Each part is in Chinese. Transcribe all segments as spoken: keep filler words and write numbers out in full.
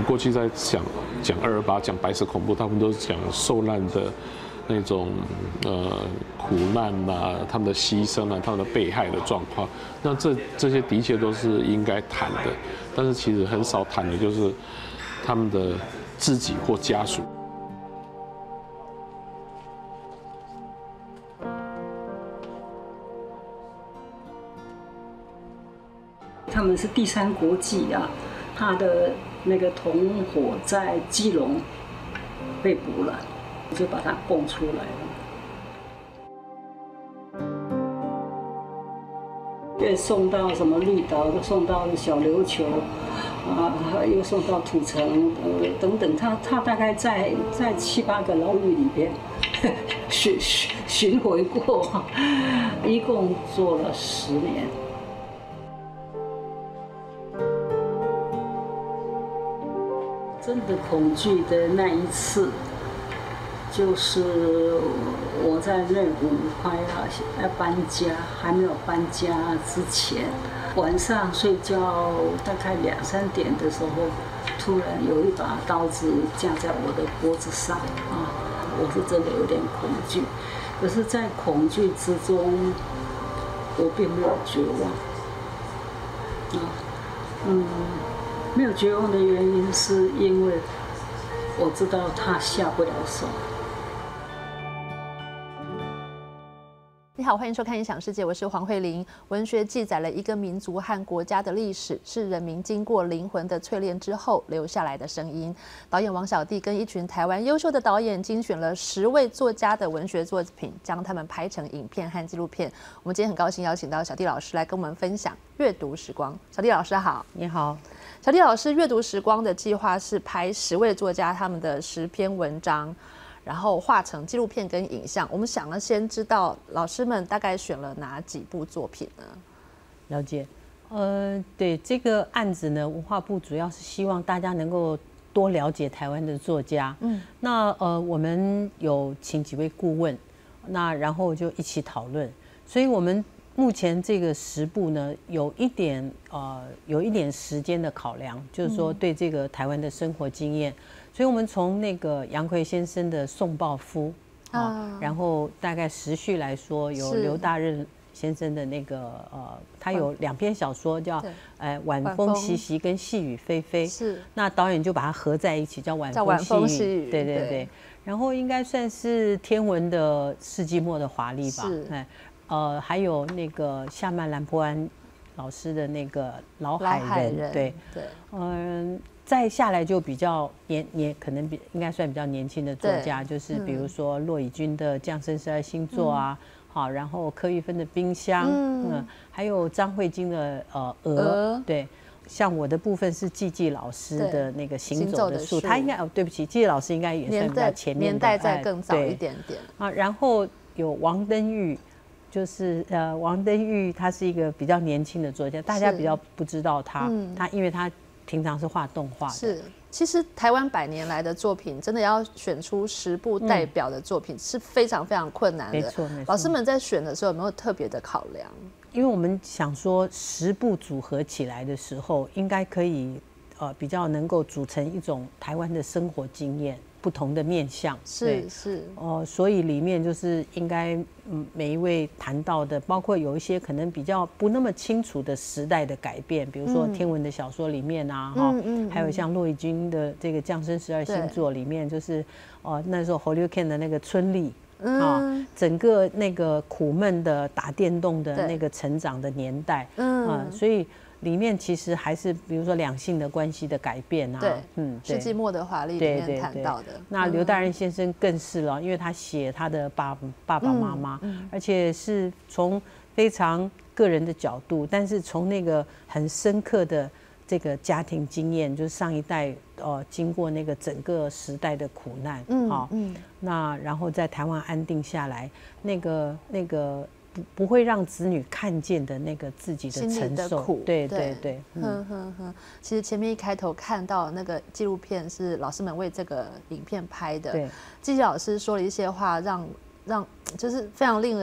们过去在讲讲二二八、讲白色恐怖，他们都是讲受难的那种呃苦难啊，他们的牺牲啊，他们的被害的状况。那这这些的确都是应该谈的，但是其实很少谈的就是他们的自己或家属。 他们是第三国际啊，他的那个同伙在基隆被捕了，就把他供出来了。又送到什么绿岛，又送到小琉球，啊，又送到土城，呃，等等。他他大概在在七八个牢狱里边巡巡巡回过，一共做了十年。真的恐惧的那一次，就是我在内湖快要要搬家，还没有搬家之前，晚上睡觉大概两三点的时候，突然有一把刀子架在我的脖子上啊，我是真的有点恐惧。可是，在恐惧之中，我并没有绝望。啊，嗯。没有绝望的原因，是因为我知道他下不了手。 你好，欢迎收看《影响世界》，我是黄慧玲。文学记载了一个民族和国家的历史，是人民经过灵魂的淬炼之后留下来的声音。导演王小弟跟一群台湾优秀的导演精选了十位作家的文学作品，将他们拍成影片和纪录片。我们今天很高兴邀请到小弟老师来跟我们分享阅读时光。小弟老师好。 你好。 小弟老师阅读时光的计划是拍十位作家他们的十篇文章，然后画成纪录片跟影像。我们想要先知道老师们大概选了哪几部作品呢？ 了解，呃，对这个案子呢，文化部主要是希望大家能够多了解台湾的作家。嗯，那呃，我们有请几位顾问，那然后就一起讨论，所以我们。目前这个十部呢，有一点呃，有一点时间的考量，就是说对这个台湾的生活经验，所以我们从那个杨逵先生的《宋抱夫》啊，然后大概时序来说，有刘大任先生的那个呃，他有两篇小说叫呃《晚风习习》跟《细雨霏霏》，是那导演就把它合在一起叫《晚风细雨》，对对对，然后应该算是天文的世纪末的华丽吧，哎。呃，还有那个夏曼兰波安老师的那个老海人，海人对对，嗯、呃，再下来就比较年年，可能比应该算比较年轻的作家，就是比如说骆以军的《降生十二星座》啊，嗯、好，然后柯玉芬的《冰箱》，嗯，嗯还有张慧晶的呃《鹅》，对。像我的部分是季季老师的那个行走的树，他应该哦，对不起，季季老师应该也算比较前面的， 年代再更早一点点啊。然后有王登玉。就是呃，王登玉他是一个比较年轻的作家，大家比较不知道他，嗯、他因为他平常是画动画的。 是，其实台湾百年来的作品，真的要选出十部代表的作品、嗯、是非常非常困难的。 没错，没错。 老师们在选的时候有没有特别的考量？ 因为我们想说，十部组合起来的时候，应该可以呃比较能够组成一种台湾的生活经验。不同的面向是是哦、呃，所以里面就是应该嗯每一位谈到的，包括有一些可能比较不那么清楚的时代的改变，比如说天文的小说里面啊，哈、嗯嗯嗯，还有像骆以军的这个《降生十二星座》里面，就是哦、呃、那时候 Hollywood 的那个春丽。啊、嗯，整个那个苦闷的打电动的那个成长的年代，嗯啊，所以里面其实还是比如说两性的关系的改变啊， 对，嗯，世纪末的华丽里面谈到的。 那刘大任先生更是了，因为他写他的爸爸爸妈妈，嗯嗯、而且是从非常个人的角度，但是从那个很深刻的这个家庭经验，就是上一代呃经过那个整个时代的苦难，嗯，好、哦，嗯，那然后在台湾安定下来，那个那个不不会让子女看见的那个自己的承受，对对对， 嗯哼哼。其实前面一开头看到那个纪录片是老师们为这个影片拍的，对，季季老师说了一些话让，让让就是非常令人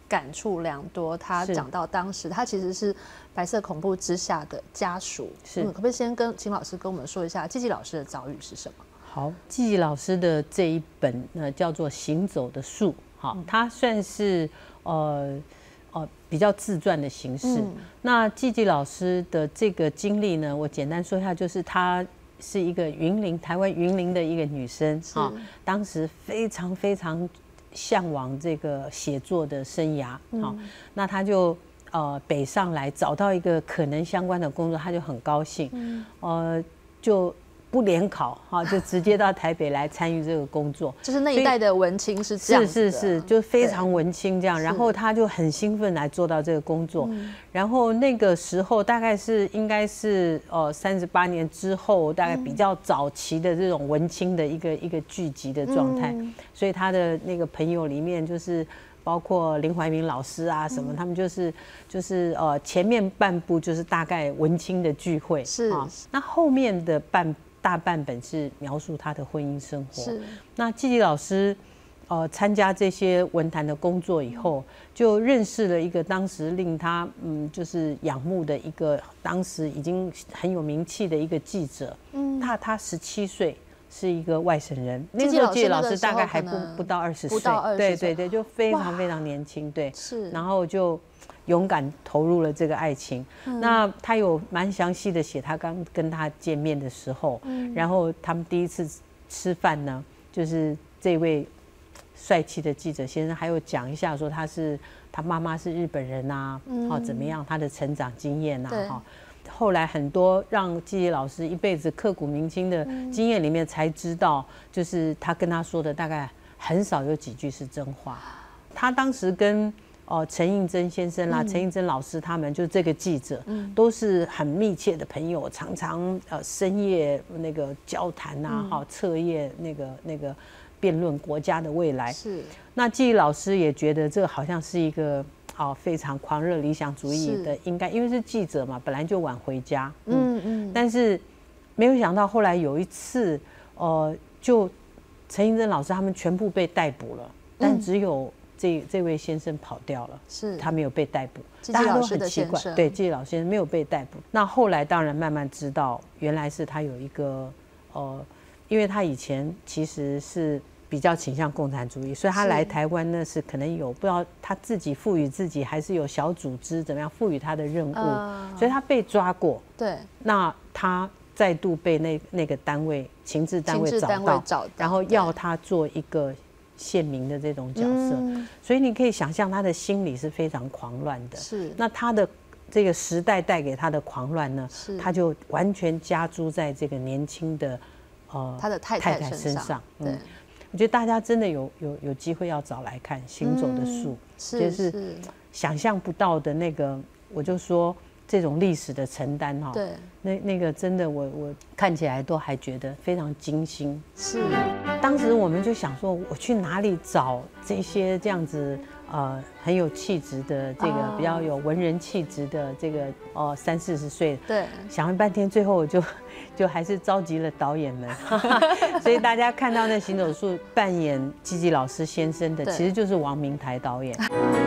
感触良多。他讲到当时他其实是白色恐怖之下的家属，是、嗯、可不可以先跟请老师跟我们说一下季季老师的遭遇是什么？ 好，季季老师的这一本呢叫做《行走的树》，好，它算是呃呃比较自传的形式。嗯、那季季老师的这个经历呢，我简单说一下，就是她是一个云林台湾云林的一个女生啊，当时非常非常向往这个写作的生涯，好、嗯，那她就呃北上来找到一个可能相关的工作，她就很高兴，嗯、呃就。不联考哈，就直接到台北来参与这个工作， 就是那一代的文青是这样子的， 是是是，就非常文青这样。然后他就很兴奋来做到这个工作。嗯、然后那个时候大概是应该是呃三十八年之后，大概比较早期的这种文青的一个一个聚集的状态。嗯、所以他的那个朋友里面就是包括林怀民老师啊什么，嗯、他们就是就是呃前面半部就是大概文青的聚会， 是啊， 那后面的半。大半本是描述他的婚姻生活。是，那季季老师，呃，参加这些文坛的工作以后，就认识了一个当时令他嗯，就是仰慕的一个，当时已经很有名气的一个记者。嗯，他他十七岁，是一个外省人。那个时候季季老师大概还不不到二十岁，对对对，就非常非常年轻。对，是，然后就。勇敢投入了这个爱情，嗯、那他有蛮详细的写他刚跟他见面的时候，嗯、然后他们第一次吃饭呢，就是这位帅气的记者先生还有讲一下说他是他妈妈是日本人啊，嗯、哦怎么样他的成长经验啊，哈、哦，后来很多让季季老师一辈子刻骨铭心的经验里面才知道，就是他跟他说的大概很少有几句是真话，他当时跟。哦，陈映真先生啦，陈映真老师他们就这个记者，嗯、都是很密切的朋友，常常呃深夜那个交谈啊，哈、嗯，彻夜那个那个辩论国家的未来。是，那季季老师也觉得这好像是一个哦非常狂热理想主义的，应该因为是记者嘛，本来就晚回家，嗯嗯，但是没有想到后来有一次，呃，就陈映真老师他们全部被逮捕了，但只有。这这位先生跑掉了，是他没有被逮捕，大家都很奇怪。对，季季老先生没有被逮捕。那后来当然慢慢知道，原来是他有一个呃，因为他以前其实是比较倾向共产主义，所以他来台湾呢是可能有不知道他自己赋予自己，还是有小组织怎么样赋予他的任务，呃、所以他被抓过。对，那他再度被那那个单位情治单位找到，找到然后要他做一个。县民的这种角色，嗯、所以你可以想象他的心理是非常狂乱的。是，那他的这个时代带给他的狂乱呢，他就完全加诸在这个年轻的呃他的太太身上。 对，嗯、我觉得大家真的有有有机会要找来看《行走的树》，嗯、就是想象不到的那个，我就说。这种历史的承担哈，对，那那个真的我我看起来都还觉得非常惊心。是，当时我们就想说，我去哪里找这些这样子呃很有气质的这个、哦、比较有文人气质的这个哦三四十岁，对，想了半天，最后我就就还是召集了导演们，所以大家看到那行走树扮演季季老师先生的，其实就是王明台导演。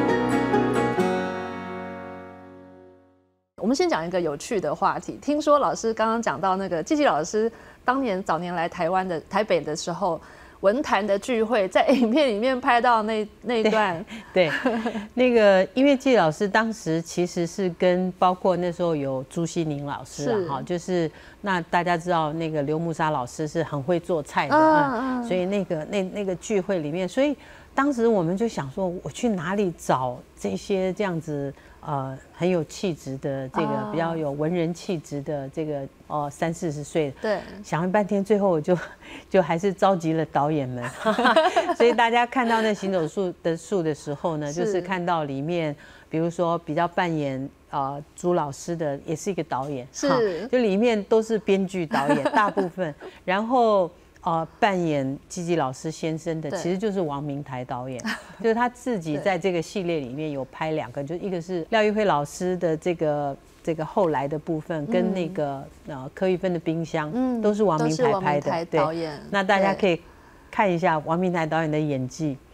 我们先讲一个有趣的话题。听说老师刚刚讲到那个季季老师当年早年来台湾的台北的时候，文坛的聚会，在影片里面拍到那那一段。 对，对那个因为季老师当时其实是跟包括那时候有朱西宁老师啊，哈，就是那大家知道那个刘木沙老师是很会做菜的，嗯嗯、所以那个那那个聚会里面，所以当时我们就想说，我去哪里找这些这样子。呃，很有气质的这个、哦、比较有文人气质的这个哦三四十岁，对，想了半天，最后我就就还是召集了导演们，所以大家看到那行走树的树的时候呢，是就是看到里面，比如说比较扮演呃朱老师的也是一个导演，是，就里面都是编剧导演大部分，然后。呃，扮演季季老师先生的其实就是王明台导演，就是他自己在这个系列里面有拍两个，就一个是廖玉辉老师的这个这个后来的部分，跟那个呃柯玉芬的冰箱，嗯，都是王明台拍的， 导演。 那大家可以看一下王明台导演的演技，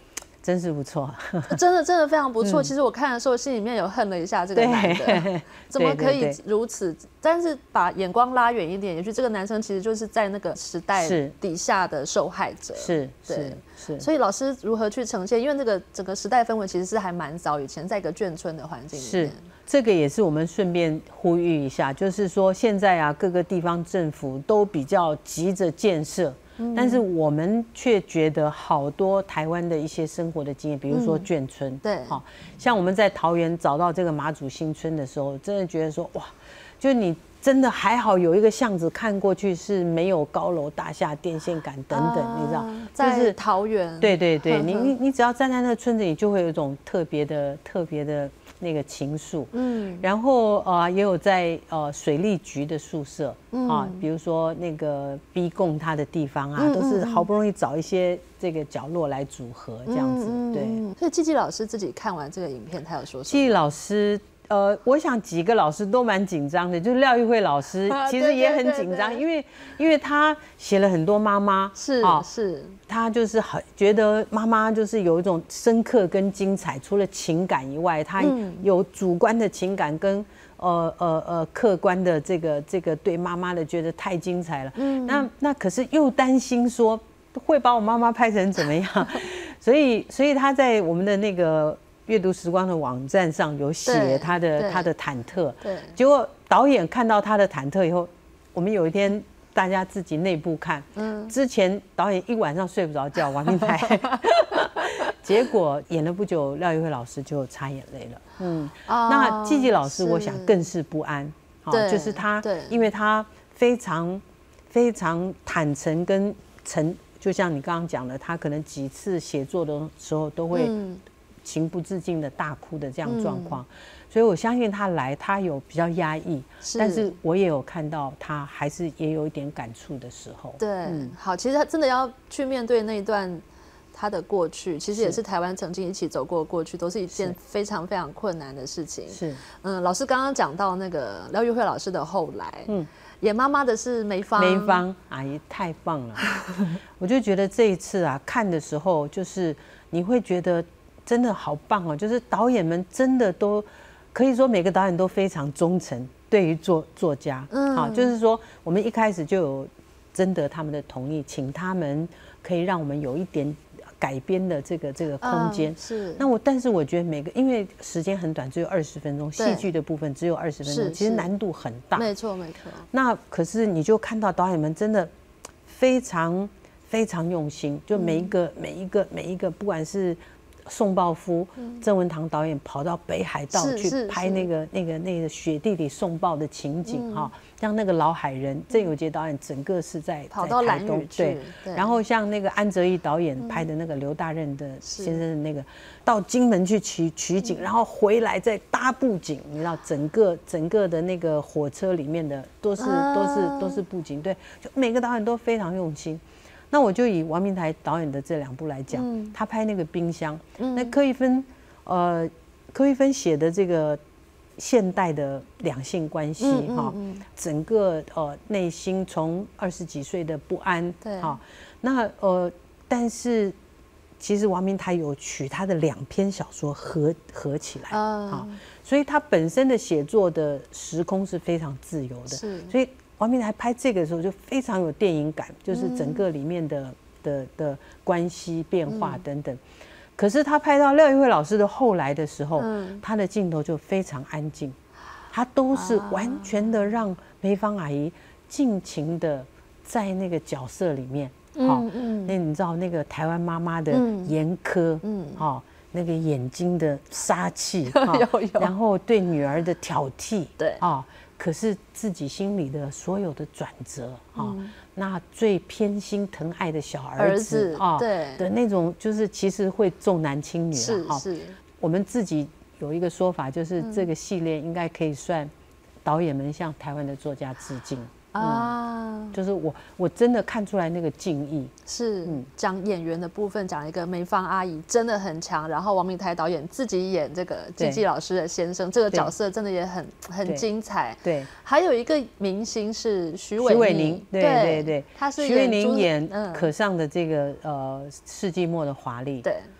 真是不错， 真的真的非常不错。嗯、其实我看的时候，心里面有恨了一下这个男的，怎么可以如此？对对对，但是把眼光拉远一点，也许这个男生其实就是在那个时代底下的受害者。 是， 对， 是。是所以老师如何去呈现？因为这个整个时代氛围其实是还蛮早以前，在一个眷村的环境里面。是， 这个也是我们顺便呼吁一下，就是说现在啊，各个地方政府都比较急着建设。但是我们却觉得好多台湾的一些生活的经验，比如说眷村， 嗯、对， 好像我们在桃园找到这个马祖新村的时候，真的觉得说哇，就你真的还好有一个巷子看过去是没有高楼大厦、电线杆等等，啊、你知道， 在桃园， 对对对，你你你只要站在那个村子里，就会有一种特别的特别的。那个情愫，嗯，然后呃也有在呃水利局的宿舍，嗯、啊，比如说那个逼供他的地方啊，嗯、都是好不容易找一些这个角落来组合这样子，嗯、对。 所以季季老师自己看完这个影片，他有说什么？ 季季老师。呃，我想几个老师都蛮紧张的，就是廖玉慧老师其实也很紧张，因为因为他写了很多妈妈， 是啊，是， 他就是很觉得妈妈就是有一种深刻跟精彩，除了情感以外，他有主观的情感跟呃呃呃客观的这个这个对妈妈的觉得太精彩了，嗯，那那可是又担心说会把我妈妈拍成怎么样，所以所以他在我们的那个。阅读时光的网站上有写他的他的忐忑，对，结果导演看到他的忐忑以后，我们有一天大家自己内部看，嗯，之前导演一晚上睡不着觉，王明台，结果演了不久，廖玉慧老师就擦眼泪了，嗯，哦、那季季老师我想更是不安，好、哦，就是他，因为他非常非常坦诚跟诚，就像你刚刚讲的，他可能几次写作的时候都会。嗯情不自禁的大哭的这样状况，嗯、所以我相信他来，他有比较压抑，是但是我也有看到他还是也有一点感触的时候。 对，嗯、好，其实他真的要去面对那一段他的过去，其实也是台湾曾经一起走过过去，都是一件非常非常困难的事情。 是， 嗯，老师刚刚讲到那个廖玉慧老师的后来，嗯，演妈妈的是梅芳， 梅芳阿姨太棒了，我就觉得这一次啊看的时候，就是你会觉得。真的好棒哦！就是导演们真的都可以说每个导演都非常忠诚，对于作作家，嗯，好，就是说我们一开始就有征得他们的同意，请他们可以让我们有一点改编的这个这个空间。嗯、是。那我但是我觉得每个因为时间很短，只有二十分钟，戏剧的部分只有二十分钟，其实难度很大。 没错没错。 那可是你就看到导演们真的非常非常用心，就每一个、嗯、每一个每一个，不管是。宋抱夫、郑文堂导演跑到北海道去拍那个、那个、那个雪地里送报的情景哈，像那个老海人郑有杰导演整个是在跑到兰屿对，然后像那个安哲义导演拍的那个刘大任的先生的那个，到金门去取取景，然后回来再搭布景，你知道整个整个的那个火车里面的都是都是都是布景，对，就每个导演都非常用心。那我就以王明台导演的这两部来讲，嗯、他拍那个冰箱，嗯、那柯一芬，呃，柯一芬写的这个现代的两性关系哈，嗯嗯嗯、整个呃内心从二十几岁的不安，对，哈，那呃，但是其实王明台有取他的两篇小说合合起来，啊、嗯，所以他本身的写作的时空是非常自由的，是，所以。王明台拍这个的时候就非常有电影感，就是整个里面的、嗯、的的关系变化等等。嗯、可是他拍到廖玉慧老师的后来的时候，嗯、他的镜头就非常安静，他都是完全的让梅芳阿姨尽情的在那个角色里面。好、嗯嗯，那你知道那个台湾妈妈的严苛，嗯，好、嗯。那个眼睛的杀气，有有，然后对女儿的挑剔，对啊，可是自己心里的所有的转折啊，嗯、那最偏心疼爱的小儿子啊，对的那种，就是其实会重男轻女了哈。是，我们自己有一个说法，就是这个系列应该可以算导演们向台湾的作家致敬。啊、嗯，就是我我真的看出来那个敬意， 是讲演员的部分，讲一个梅芳阿姨真的很强，然后王明台导演自己演这个季季老师的先生，这个角色真的也很很精彩。对，还有一个明星是徐伟宁， 对对对， 他是徐伟宁演可上的这个呃世纪末的华丽，对。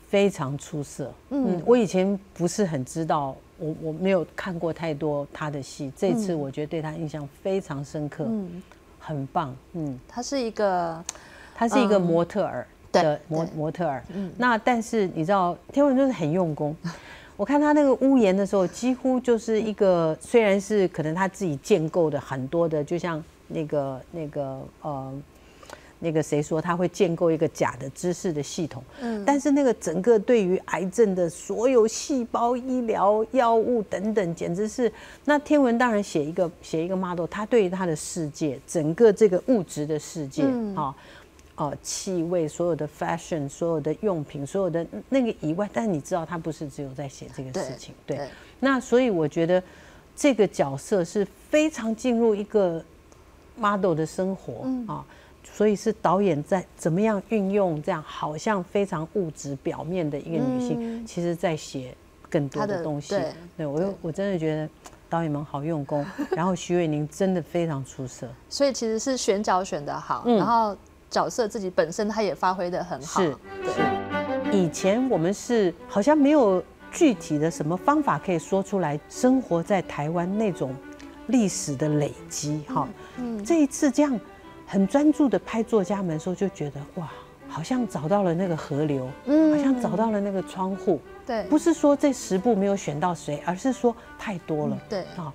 非常出色。嗯，嗯我以前不是很知道，我我没有看过太多他的戏，这次我觉得对他印象非常深刻，嗯，很棒。嗯， 他是一个， 他是一个模特儿的模模特儿。嗯，那但是你知道，天文就是很用功。我看他那个屋檐的时候，几乎就是一个，虽然是可能他自己建构的很多的，就像那个那个呃。那个谁说他会建构一个假的知识的系统，嗯，但是那个整个对于癌症的所有细胞、医疗、药物等等，简直是那天文当然写一个写一个 model， 他对于他的世界，整个这个物质的世界，嗯，啊，呃，气味，所有的 fashion， 所有的用品，所有的那个以外，但是你知道他不是只有在写这个事情，对，对那所以我觉得这个角色是非常进入一个 model 的生活，嗯啊。所以是导演在怎么样运用这样好像非常物质表面的一个女性，嗯、其实在写更多的东西。对，对我我真的觉得导演们好用功，然后徐伟宁真的非常出色。 所以其实是选角选得好，嗯、然后角色自己本身他也发挥得很好。是， 是。以前我们是好像没有具体的什么方法可以说出来，生活在台湾那种历史的累积。哈、嗯，嗯、这一次这样。很专注的拍作家们的时候，就觉得哇，好像找到了那个河流，嗯，好像找到了那个窗户。对，不是说这十部没有选到谁，而是说太多了。嗯、对啊。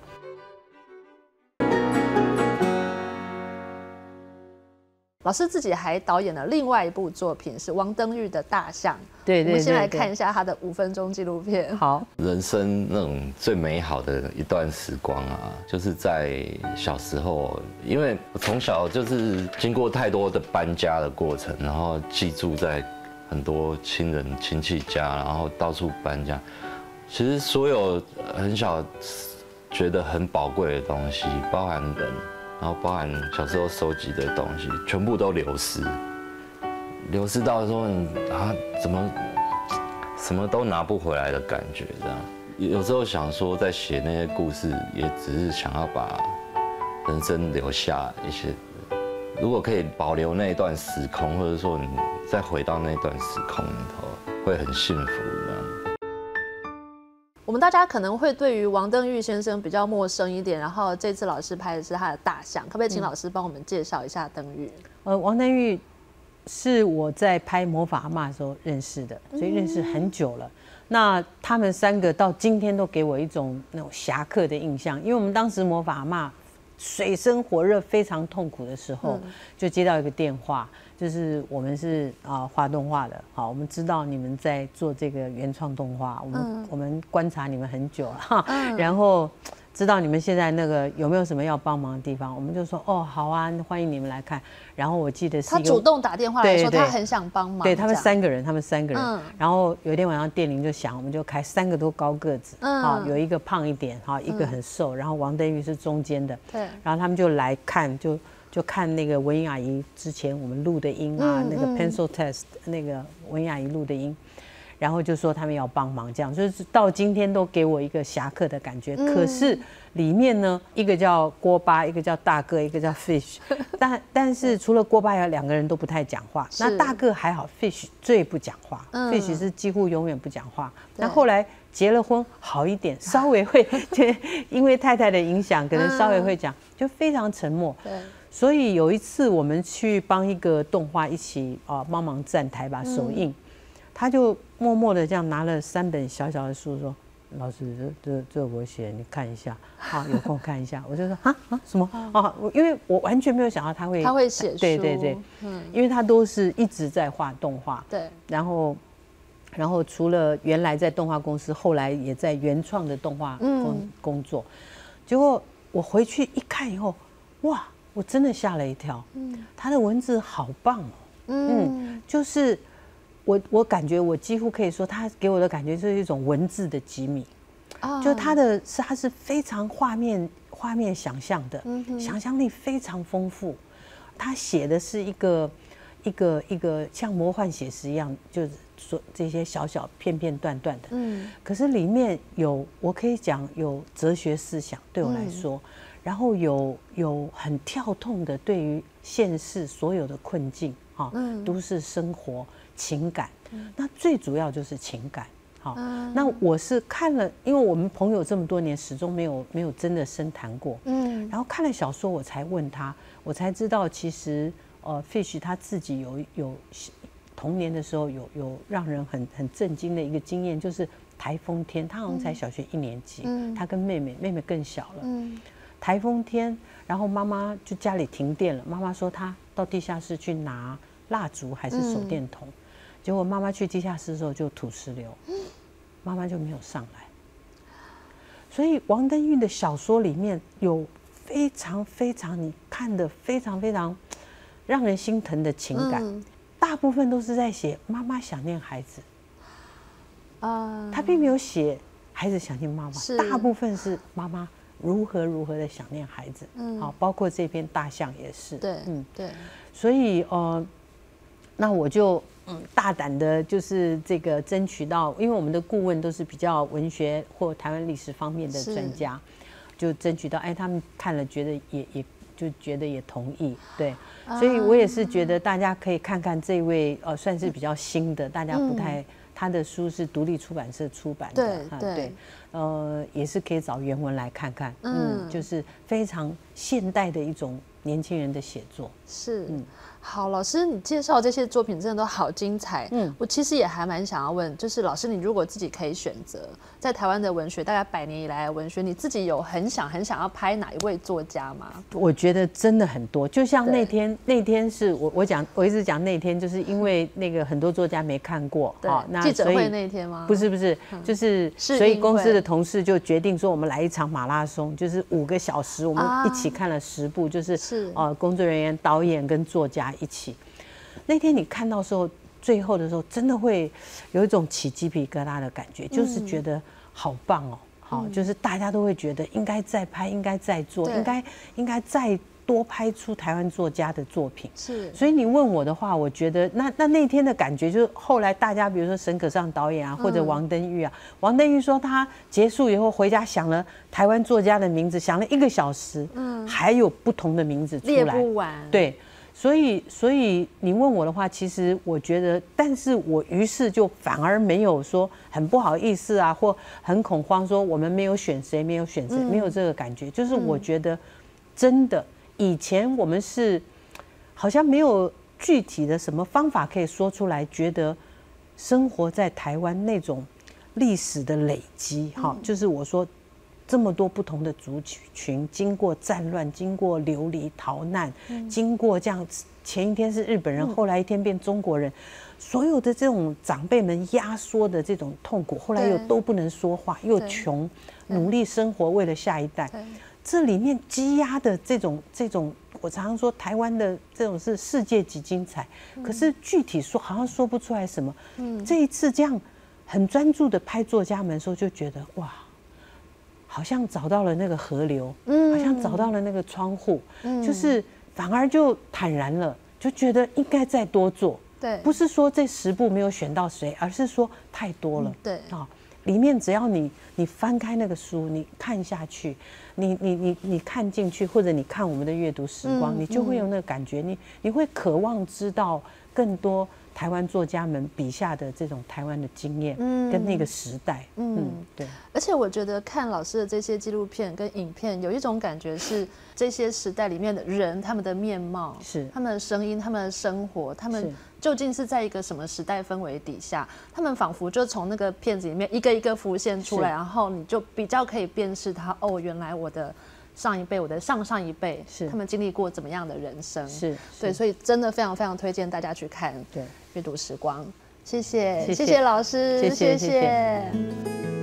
老师自己还导演了另外一部作品，是王登玉的《大象》。 对对对， 我们先来看一下他的五分钟纪录片。 好， 人生那种最美好的一段时光啊，就是在小时候，因为我从小就是经过太多的搬家的过程，然后寄住在很多亲人亲戚家，然后到处搬家。其实所有很小觉得很宝贵的东西，包含人。然后包含小时候收集的东西，全部都流失，流失到说你啊怎么什么都拿不回来的感觉，这样。有时候想说，在写那些故事，也只是想要把人生留下一些，如果可以保留那一段时空，或者说你再回到那段时空里头，会很幸福这样。 我们大家可能会对于王登玉先生比较陌生一点，然后这次老师拍的是他的大象，可不可以请老师帮我们介绍一下登玉？ 呃，王登玉是我在拍《魔法阿嬷》的时候认识的，所以认识很久了。嗯、那他们三个到今天都给我一种那种侠客的印象，因为我们当时魔法阿嬷水深火热、非常痛苦的时候，嗯、就接到一个电话。就是我们是啊画动画的，好，我们知道你们在做这个原创动画，我们、嗯、我们观察你们很久了哈，嗯、然后知道你们现在那个有没有什么要帮忙的地方，我们就说哦好啊，欢迎你们来看。然后我记得是他主动打电话来说他很想帮忙， 对他们三个人，他们三个人，嗯、然后有一天晚上电铃就响，我们就开三个都高个子，嗯、好，有一个胖一点，好，一个很瘦，然后王登玉是中间的，对，然后他们就来看就。就看那个文英阿姨之前我们录的音啊，嗯、那个 pencil test 那个文英阿姨录的音，然后就说他们要帮忙，这样就是到今天都给我一个侠客的感觉。嗯、可是里面呢，一个叫锅巴，一个叫大个，一个叫 fish， 但但是除了锅巴，有两个人都不太讲话。那大个还好 ，fish 最不讲话、嗯、，fish 是几乎永远不讲话。那后来结了婚好一点，稍微会因为太太的影响，可能稍微会讲，就非常沉默。对。所以有一次我们去帮一个动画一起啊帮忙站台吧首映，嗯、他就默默的这样拿了三本小小的书说：“老师，这这这我写，你看一下，好，有空看一下。”我就说：“啊啊什么啊？我因为我完全没有想到他会他会写书， 对对对，嗯，因为他都是一直在画动画，对，然后然后除了原来在动画公司，后来也在原创的动画工、嗯、工作，结果我回去一看以后，哇！我真的吓了一跳，嗯，他的文字好棒哦，嗯，嗯就是我我感觉我几乎可以说，他给我的感觉就是一种文字的吉米，哦、就他的是他是非常画面画面想象的，嗯、想象力非常丰富，他写的是一个一个一个像魔幻写实一样，就是说这些小小片片段段的，嗯，可是里面有我可以讲有哲学思想，对我来说。嗯然后有有很跳痛的对于现世所有的困境，哈，嗯、都市生活、情感， 那最主要就是情感。好，那我是看了，因为我们朋友这么多年始终没有没有真的深谈过，嗯，然后看了小说，我才问他，我才知道其实呃 Fish 他自己有有童年的时候有有让人很很震惊的一个经验，就是台风天，他好像才小学一年级，嗯，他跟妹妹妹妹更小了，嗯，台风天，然后妈妈就家里停电了，妈妈说她到地下室去拿蜡烛还是手电筒。嗯，结果妈妈去地下室的时候就土石流，妈妈就没有上来。所以王登玉的小说里面有非常非常你看的非常非常让人心疼的情感，嗯，大部分都是在写妈妈想念孩子。啊，他并没有写孩子想念妈妈，大部分是妈妈如何如何的想念孩子。嗯，好，包括这篇大象也是。 对，嗯，对。 所以呃，那我就。嗯，大胆的就是这个争取到，因为我们的顾问都是比较文学或台湾历史方面的专家，就争取到，哎，他们看了觉得也也就觉得也同意，对，所以我也是觉得大家可以看看这位呃算是比较新的，大家不太，他的书是独立出版社出版的， 对对， 呃，也是可以找原文来看看，嗯，就是非常现代的一种年轻人的写作， 是，嗯。好，老师，你介绍这些作品真的都好精彩。嗯，我其实也还蛮想要问，就是老师，你如果自己可以选择，在台湾的文学，大概百年以来的文学，你自己有很想很想要拍哪一位作家吗？ 我觉得真的很多，就像那天，那天是我我讲，我一直讲那天，就是因为那个很多作家没看过， 对，哦，那记者会那天吗？ 不是不是，嗯，就是所以公司的同事就决定说，我们来一场马拉松，就是五个小时，我们一起看了十部，啊，就是是呃工作人员、导演跟作家一起。那天你看到时候，最后的时候，真的会有一种起鸡皮疙瘩的感觉，就是觉得好棒哦，好，嗯，就是大家都会觉得应该再拍，应该再做，应该应该再多拍出台湾作家的作品。是，所以你问我的话，我觉得那那那天的感觉，就是后来大家比如说沈可尚导演啊，或者王登玉啊，嗯，王登玉说他结束以后回家想了台湾作家的名字，想了一个小时，嗯，还有不同的名字出来， 列不完， 对。所以，所以你问我的话，其实我觉得，但是我于是就反而没有说很不好意思啊，或很恐慌，说我们没有选谁，没有选谁，没有这个感觉。就是我觉得，真的，以前我们是好像没有具体的什么方法可以说出来，觉得生活在台湾那种历史的累积，哈，就是我说。这么多不同的族群，经过战乱，经过流离逃难，嗯，经过这样，前一天是日本人，嗯，后来一天变中国人，所有的这种长辈们压缩的这种痛苦，后来又都不能说话，又穷，努力生活，为了下一代，这里面积压的这种这种，我常常说台湾的这种是世界级精彩，嗯，可是具体说好像说不出来什么。嗯，这一次这样很专注的拍作家们的时候，就觉得哇。好像找到了那个河流，嗯，好像找到了那个窗户，嗯，就是反而就坦然了，就觉得应该再多做， 对， 不是说这十部没有选到谁，而是说太多了，嗯， 对啊， 哦，里面只要你你翻开那个书，你看下去，你你你你看进去，或者你看我们的阅读时光，嗯，你就会有那个感觉，你你会渴望知道更多。台湾作家们笔下的这种台湾的经验，嗯，跟那个时代，嗯，嗯对。 而且我觉得看老师的这些纪录片跟影片，有一种感觉是这些时代里面的人，他们的面貌，是他们的声音，他们的生活，他们究竟是在一个什么时代氛围底下？他们仿佛就从那个片子里面一个一个浮现出来，然后你就比较可以辨识他。哦，原来我的。上一辈，我的上上一辈，是他们经历过怎么样的人生？是对，所以真的非常非常推荐大家去看《对阅读时光》。谢谢，谢谢老师，谢谢。谢谢。